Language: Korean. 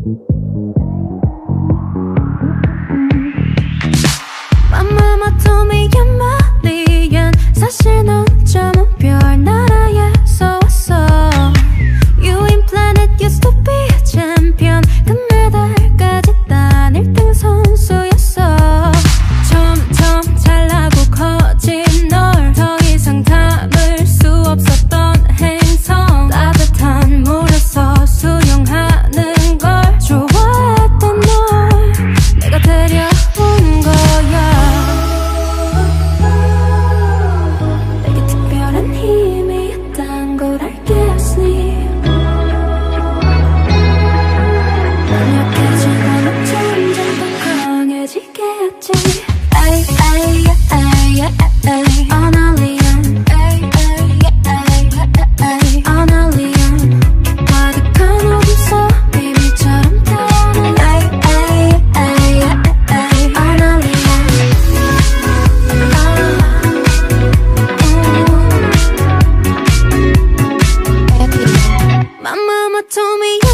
My mama told me you're Malian. 사실 넌 점은 별 나라에서 왔어. You in planet used to be a champion. 금메달까지 딴 1등 선수였어. 점점 잘나고 커진 널 더 이상 담을 수 없었던 행성. 따뜻한 물에서 수영하는 걸 좋아했던 널 내가 데려온 거야. 내게 특별한 힘이 있단 걸 알겠니? 난 약해지고 너 점점 더 강해지겠지. 에이 에이 에이 에이 I'm a lion. 에이 에이 에이 I'm a lion. 가득한 어둠 속 비밀처럼 떠오르는 에이 에이 에이 I'm a lion. My mama told me